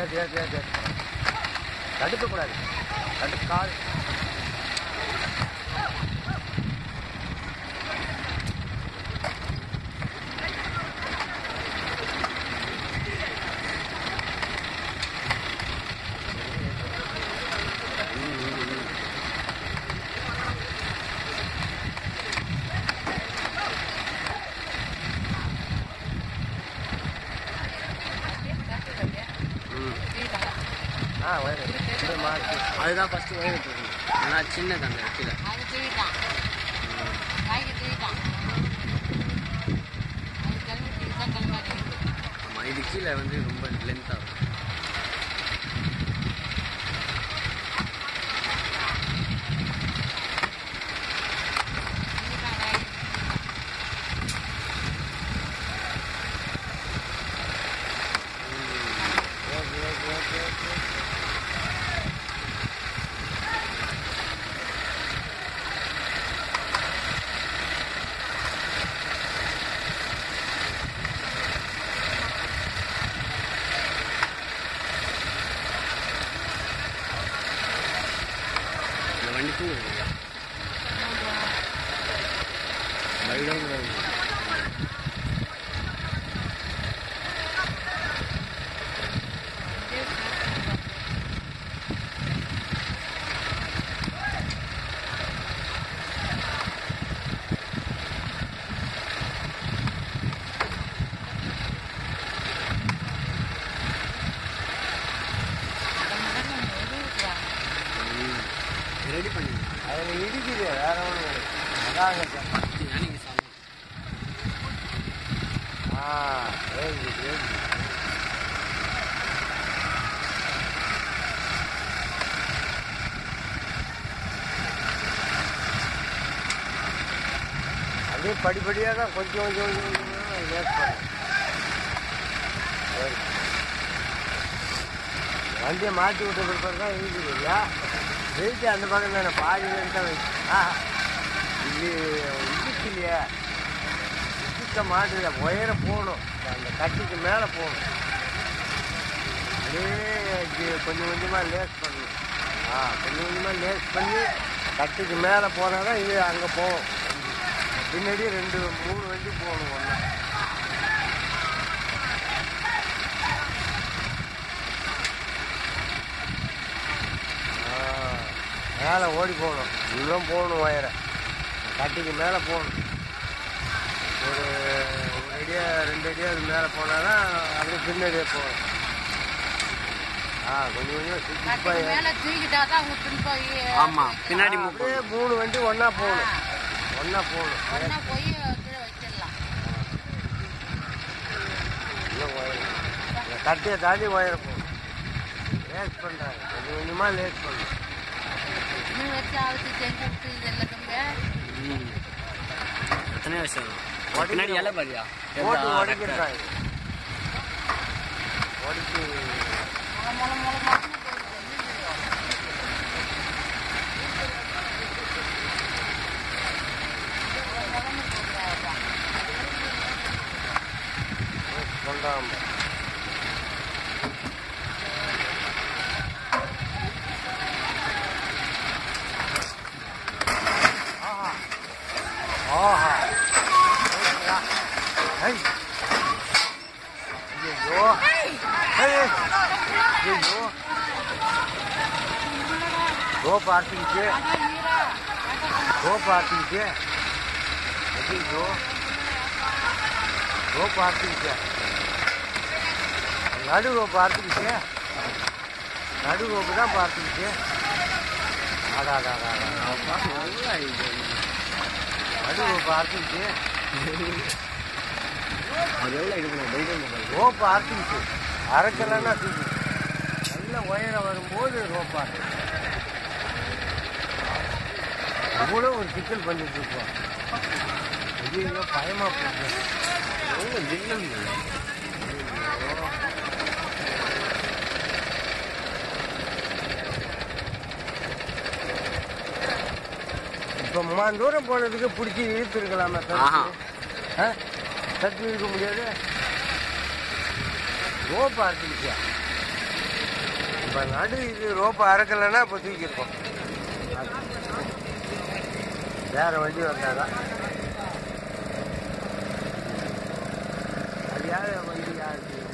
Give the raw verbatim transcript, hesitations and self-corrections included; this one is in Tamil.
ஏற்று ஏற்று ஏற்று தடுக்கக்கூடாது. தடுக்காது. ஆ வயிறு அதுதான் ஃபஸ்ட்டு வயிறு தூக்கணும். ஆனால் சின்னது அந்த கீழே ஆமாம், இது கீழே வந்து ரொம்ப லென்த்தாக இருக்கும். வண்டி தூங்குறீங்களா? பைடோங்கிறது ரெடி பண்ணி அதில் இடிக்குது. வேற ஒன்று அதாங்க நீங்கள் சாப்பிடும். ஆ ஏழு ஏழு அப்படியே படிப்படியாக தான் கொஞ்சம் கொஞ்சம் கொஞ்சம் லேட் பண்ணும். வண்டியை மாற்றி விட்ட பிற்பாடு தான் இருக்குது இல்லையா? வெயிட்டு அந்த பக்கம் தானே பாதி வெயிட் தான் வெயிட். ஆ இது இடிச்சு இல்லையா? இடிக்க மாட்டுல உயர போகணும். அந்த கட்டிக்கு மேலே போகணும். அப்படியே கொஞ்சம் கொஞ்சமாக லேஸ் பண்ணணும். ஆ கொஞ்சம் கொஞ்சமாக லேஸ் பண்ணி கட்டிக்கு மேலே போனால் தான் இது அங்கே போகும். பின்னாடியே ரெண்டு மூணு வண்டி போகணும் ஒன்று. மேலே ஓடி போகணும். இன்னும் போகணும் ஒயரை கட்டிக்கு மேலே போகணும். ஒரு ஒரு அடியாக ரெண்டு அடியாக அது மேலே போனால் தான் அப்படியே பின்னாடியே போகணும். ஆ கொஞ்சம் கொஞ்சம் சுற்றி ஆமாம் பின்னாடி அப்படியே மூணு வண்டி ஒன்றா போகணும். ஒன்றா போகணும். இன்னும் ஒயர் கட்டியை தாண்டி ஒயரை போகணும். லேஸ் பண்ணுறாங்க. கொஞ்சம் கொஞ்சமாக லேஸ் பண்ணணும். எத்தனை வருஷம் பின்னாடி இலை பாரியா போட்டு உடைக்கிறாங்க. உடைச்சு கொண்டாம ஆஹா ஐயோ ஐயோ ரோப் ஆட்டிக்கிச்சு ரோப் ஆட்டிக்கிச்சு ஐயோ ரோப் ஆட்டிக்கிச்சு நடு ரோப்பு ஆட்டிக்கிச்சு நடு ரோப்பு தான் பார்த்துக்கிச்சு. அதான் அதான் அதான் நடு ரோப்பு ஆட்டிக்கிச்சு. அது எவ்வளோ இது பண்ண ரோப்பு ஆட்டிக்கிச்சு அரைக்கலன்னா தூக்கி நல்ல உயர வரும்போது ரோப்பு ஆட்டு அவ்வளோ ஒரு சிக்கல் பண்ணிட்டு இருக்கோம். ஐயோ பயமா போச்சு. எவ்வளோ ஜில்லுங்க இப்போ மூணு தூரம் போனதுக்கு பிடிச்சி இழுத்துருக்கலாமா? தட்டி இழுக்க முடியாது. ரோப்பு ஆட்டிக்கிச்சா இப்போ நடு இது ரோப்பை அறக்கலைன்னா இப்போ தூக்கியிருக்கோம். வேறு வண்டி வந்தாதான் அது யார் வண்டி யாருக்கு